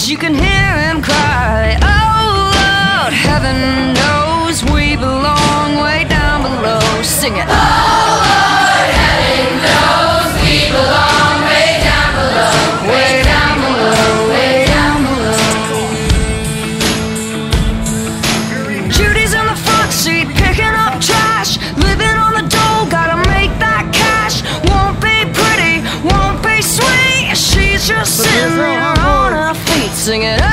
You can hear him cry, oh Lord, heaven knows we belong way down below. Sing it. Oh Lord, heaven knows we belong way down below. Way down below, way down below. Judy's in the front seat picking up trash, living on the dole, gotta make that cash. Won't be pretty, won't be sweet, she's just sitting there on her feet singing.